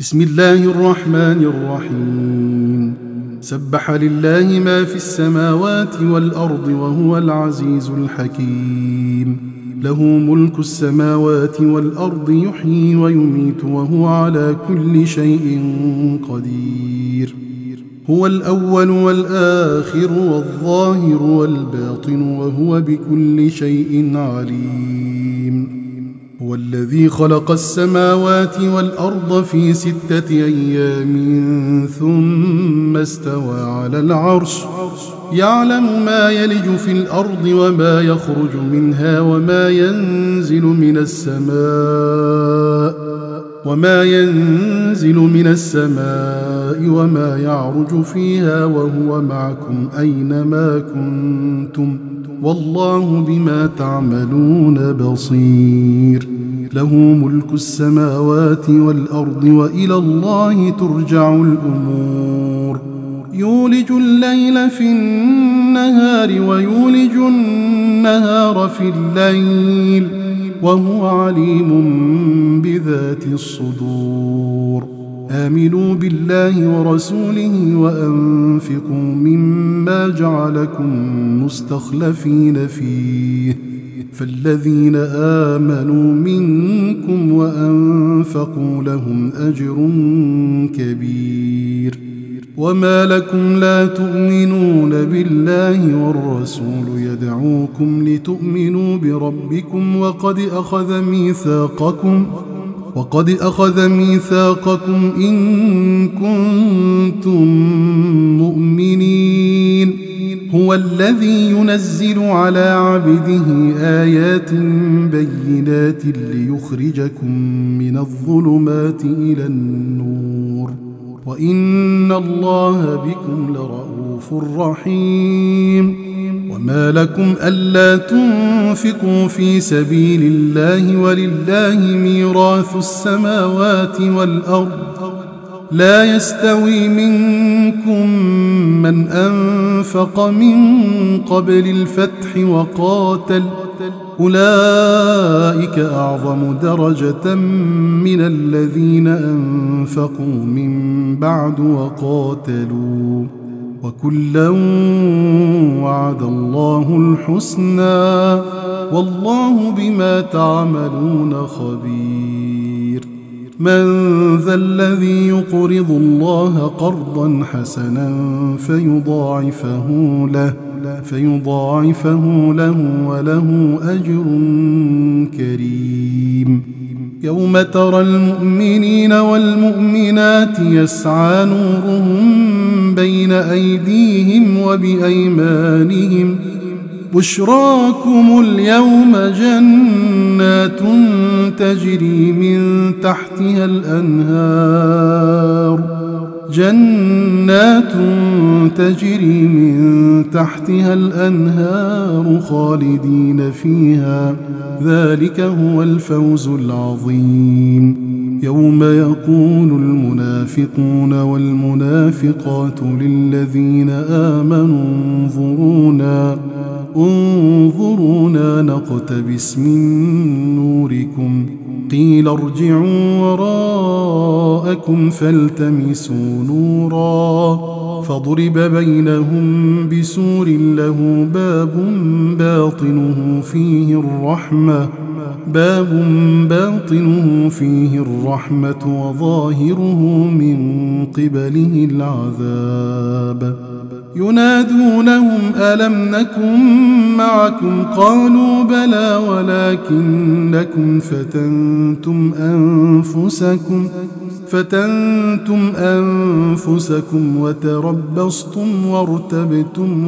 بسم الله الرحمن الرحيم. سبح لله ما في السماوات والأرض وهو العزيز الحكيم. له ملك السماوات والأرض يحيي ويميت وهو على كل شيء قدير. هو الأول والآخر والظاهر والباطن وهو بكل شيء عليم. هو الذي خلق السماوات والأرض في 6 أيام ثم استوى على العرش يعلم ما يلج في الأرض وما يخرج منها وما ينزل من السماء وما يعرج فيها وهو معكم أينما كنتم والله بما تعملون بصير. له ملك السماوات والأرض وإلى الله ترجع الأمور. يولج الليل في النهار ويولج النهار في الليل وهو عليم بذات الصدور. آمنوا بالله ورسوله وأنفقوا مما جعلكم مستخلفين فيه فالذين آمنوا منكم وأنفقوا لهم أجر كبير. وما لكم لا تؤمنون بالله والرسول يدعوكم لتؤمنوا بربكم وقد أخذ ميثاقكم إن كنتم مؤمنين. هو الذي ينزل على عبده آيات بينات ليخرجكم من الظلمات إلى النور وإن الله بكم لرؤوف رحيم. وما لكم ألا تنفقوا في سبيل الله ولله ميراث السماوات والأرض لا يستوي منكم من أنفق من قبل الفتح وقاتل أولئك أعظم درجة من الذين أنفقوا من بعد وقاتلوا وكلا وعد الله الحسنى والله بما تعملون خبير. من ذا الذي يقرض الله قرضا حسنا فيضاعفه له وله أجر كريم. يوم ترى المؤمنين والمؤمنات يسعى نورهم بين أيديهم وبأيمانهم بشراكم اليوم جنات تجري من تحتها الأنهار خالدين فيها ذلك هو الفوز العظيم. يوم يقول المنافقون والمنافقات للذين آمنوا انظرونا نقتبس من نوركم قيل ارجعوا وراءكم فالتمسوا نورا فضرب بينهم بسور له باب باطنه فيه الرحمة وظاهره من قبله العذاب. ينادونهم ألم نكن معكم قالوا بلى ولكنكم فتنتم أنفسكم وتربصتم وارتبتم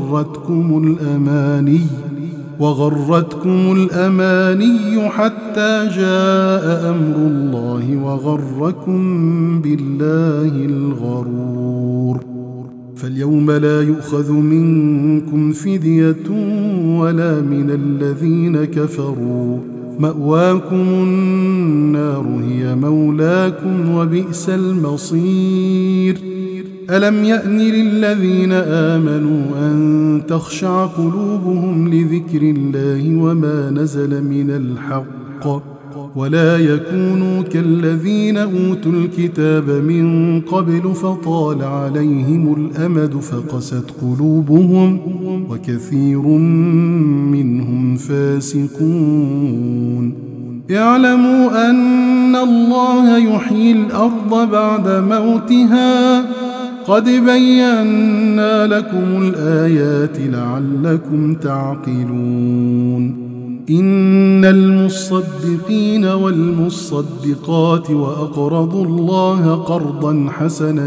وغرتكم الأماني حتى جاء أمر الله وغركم بالله الغرور. فاليوم لا يؤخذ منكم فدية ولا من الذين كفروا مأواكم النار هي مولاكم وبئس المصير. ألم يأن للذين آمنوا أن تخشع قلوبهم لذكر الله وما نزل من الحق ولا يكونوا كالذين أوتوا الكتاب من قبل فطال عليهم الأمد فقست قلوبهم وكثير منهم فاسقون. اعلموا أن الله يحيي الأرض بعد موتها قد بينا لكم الآيات لعلكم تعقلون. إن المصدقين والمصدقات وأقرضوا الله قرضا حسنا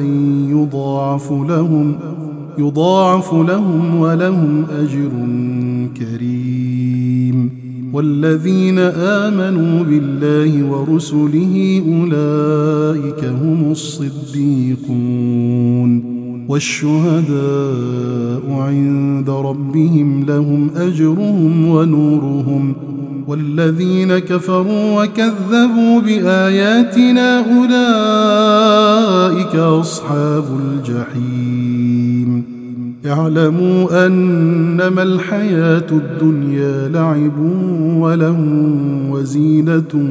يضاعف لهم ولهم أجر كريم. والذين آمنوا بالله ورسله أولئك هم الصديقون والشهداء عند ربهم لهم أجرهم ونورهم. والذين كفروا وكذبوا بآياتنا أولئك أصحاب الجحيم. اعلموا أنما الحياة الدنيا لعب ولهو وزينة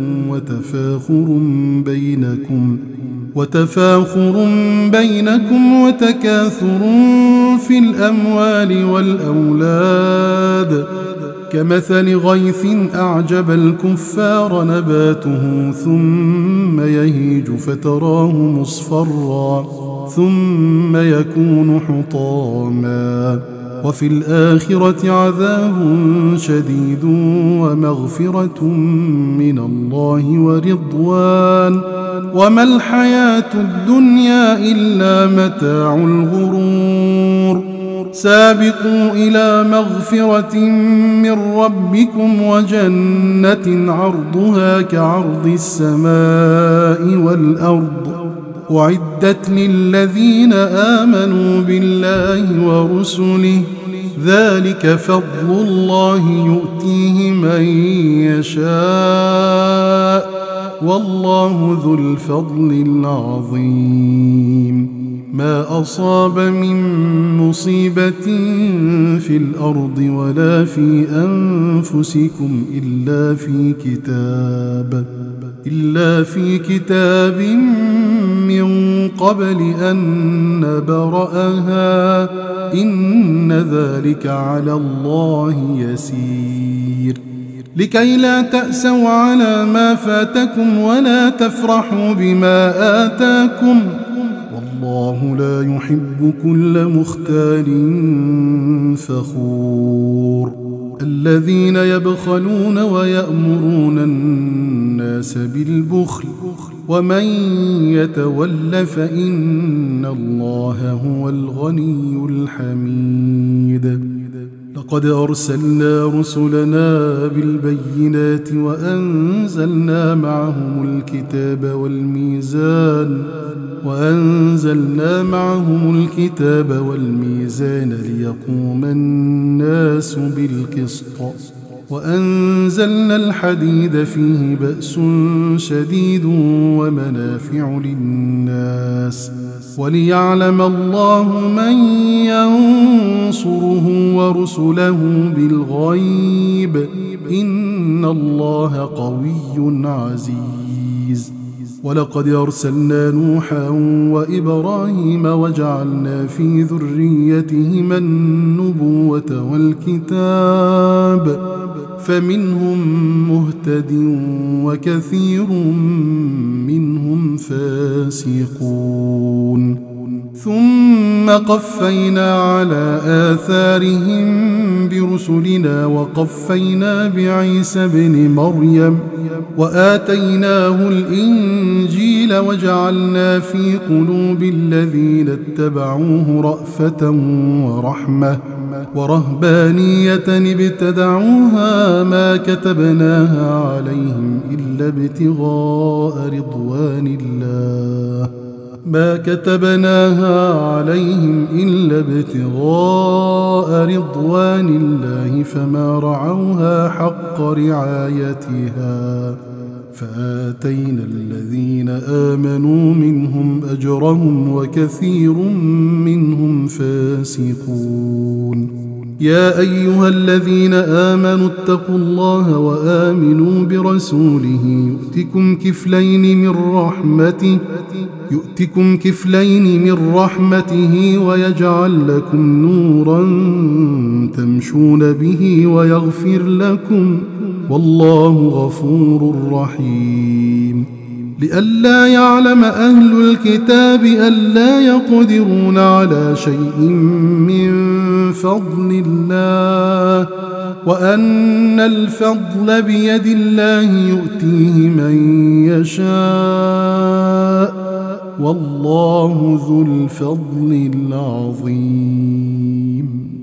وتفاخر بينكم وتكاثر في الأموال والأولاد كمثل غيث أعجب الكفار نباته ثم يهيج فتراه مصفرا ثم يكون حطاما وفي الآخرة عذاب شديد ومغفرة من الله ورضوان وما الحياة الدنيا إلا متاع الغرور. سابقوا إلى مغفرة من ربكم وجنة عرضها كعرض السماء والأرض أعدت للذين آمنوا بالله ورسله ذلك فضل الله يؤتيه من يشاء والله ذو الفضل العظيم. ما أصاب من مصيبة في الأرض ولا في أنفسكم إلا في كتاب من قبل أن نبرأها إن ذلك على الله يسير. لكي لا تأسوا على ما فاتكم ولا تفرحوا بما آتاكم والله لا يحب كل مختال فخور. الذين يبخلون ويأمرون الناس بالبخل ومن يتول فإن الله هو الغني الحميد. لقد أرسلنا رسلنا بالبينات وأنزلنا معهم الكتاب والميزان ليقوم الناس بالقسط وأنزلنا الحديد فيه بأس شديد ومنافع للناس وليعلم الله من ينصره ورسله بالغيب إن الله قوي عزيز. ولقد أرسلنا نوحا وإبراهيم وجعلنا في ذريتهما النبوة والكتاب فمنهم مهتد وكثير منهم فاسقون. ثم قفينا على آثارهم برسلنا وقفينا بعيسى ابن مريم وآتيناه الإنجيل وجعلنا في قلوب الذين اتبعوه رأفة ورحمة ورهبانية ابتدعوها ما كتبناها عليهم إلا ابتغاء رضوان الله فما رعوها حق رعايتها فآتينا الذين آمنوا منهم أجرهم وكثير منهم فاسقون. يا أيها الذين آمنوا اتقوا الله وآمنوا برسوله يؤتكم كفلين من رحمته ويجعل لكم نورا تمشون به ويغفر لكم والله غفور رحيم. لئلا يعلم أهل الكتاب ألا يقدرون على شيء من فضل الله وأن الفضل بيد الله يؤتيه من يشاء والله ذو الفضل العظيم.